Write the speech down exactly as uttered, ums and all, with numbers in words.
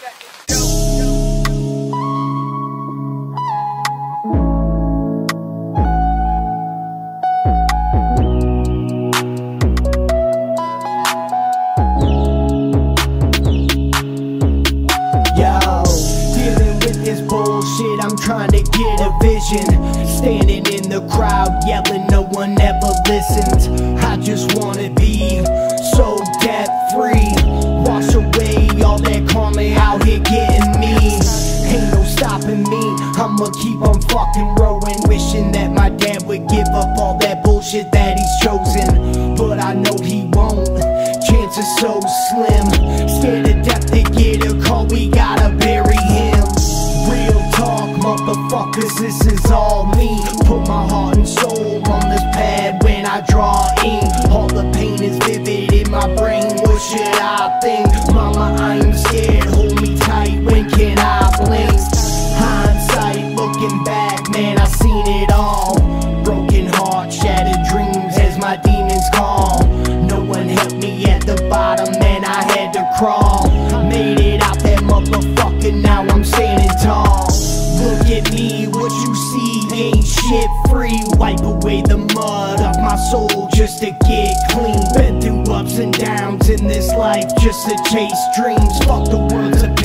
Bullshit, I'm trying to get a vision. Standing in the crowd, yelling, no one ever listens. I just wanna be so debt-free. Wash away all that karma out here getting me. Ain't no stopping me, I'ma keep on fucking rowing. Wishing that my dad would give up all that bullshit that he's chosen, but I know he won't. Chances so slim. Scared to death to get a call, we gotta bury him. Real talk, motherfuckers, this is all me. Put my heart and soul on this pad when I draw ink. All the pain is vivid in my brain, what should I think? Mama, I am scared, hold me tight, when can I blink? Hindsight, looking back, man, I seen it all. Broken heart, shattered dreams as my demons call. No one helped me at the bottom, man, I had to crawl. Made it out that motherfucker, now I'm standing tall. Look at me, what you see ain't shit free. Wipe away the mud of my soul just to get clean. Been through ups and downs in this life just to chase dreams. Fuck the world's opinion.